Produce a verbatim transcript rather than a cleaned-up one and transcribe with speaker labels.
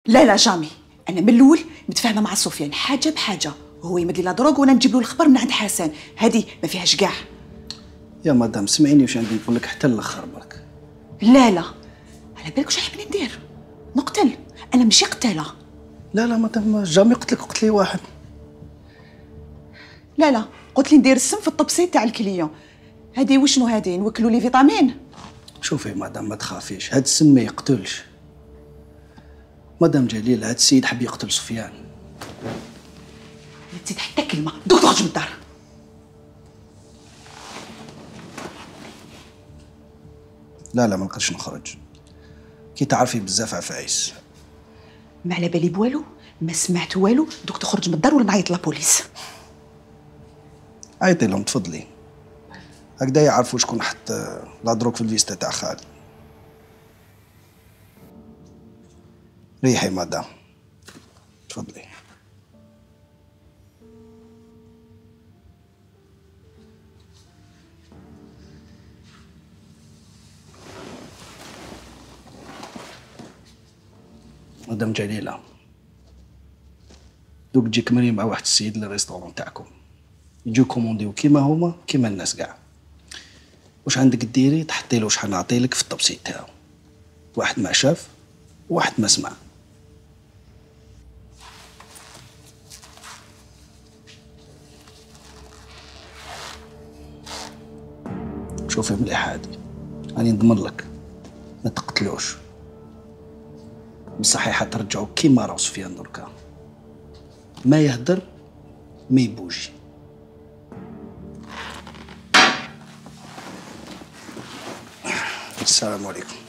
Speaker 1: لا لا جامي، انا من الاول متفاهمه مع سفيان حاجه بحاجه، هو يمد لي لا دروغ وانا نجيب له الخبر من عند حسن، هذه ما فيهاش كاع.
Speaker 2: يا مدام سمعيني واش عندي نقول لك حتى الاخر برك.
Speaker 1: لا لا، على بالك واش حابني ندير؟ نقتل؟ انا ماشي قتاله.
Speaker 2: لا لا مدام جامي قلت لك قتلي واحد.
Speaker 1: لا لا، قلت لي ندير السم في الطبسيل تاع الكليون. هذه وشنو هذه؟ نوكلوا لي فيتامين؟
Speaker 2: شوفي مدام ما تخافيش، هاد السم ما يقتلش. مدام جليل هاد السيد حب يقتل سفيان.
Speaker 1: لا تزيد حتى كلمه، دوك تخرج من الدار.
Speaker 2: لا لا ما نقدرش نخرج، كي تعرفي بزاف عفايس.
Speaker 1: ما على بالي بوالو، ما سمعت والو، دوك تخرج من الدار ولا نعيط لابوليس.
Speaker 2: عيطي لهم تفضلي، هكذا يعرفوا شكون حط لا دروك في الفيستا تاع خالد. ريحي مدام تفضلي. مدام جليلة، دوك تجيك مريم مع واحد السيد للريستورون تاعكم، يجيو كومونديو كيما هما كيما الناس كاع. واش عندك ديري تحطي له شحال نعطيلك في الطبسيط تاعو، واحد ما شاف وواحد ما سمع. شوفي مليح هادي، راني نضمن لك ما تقتلوش، بصحيحة ترجعوا كيما راه سفيان دركا، ما يهدر ما يبوجي. السلام عليكم.